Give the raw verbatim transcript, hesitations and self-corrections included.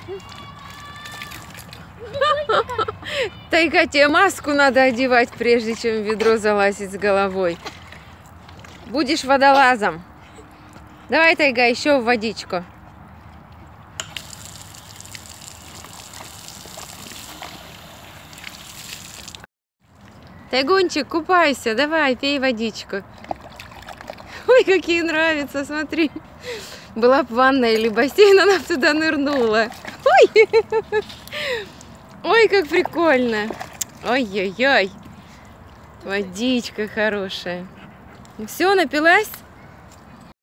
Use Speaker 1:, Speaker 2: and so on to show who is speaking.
Speaker 1: Тайга, тебе маску надо одевать, прежде чем в ведро залазить с головой. Будешь водолазом. Давай, Тайга, еще в водичку. Тайгунчик, купайся, давай, пей водичку. Ой, какие нравятся, смотри. Была бы ванна или бассейн, она бы туда нырнула. Ой, ой, как прикольно. Ой-ой-ой, водичка хорошая. Все, напилась?